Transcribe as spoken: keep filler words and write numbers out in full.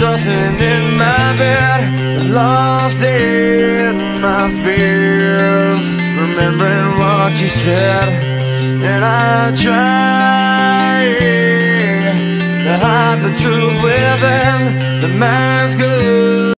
tossing in my bed, lost in my fears, remembering what you said. And I try to hide the truth within the mask of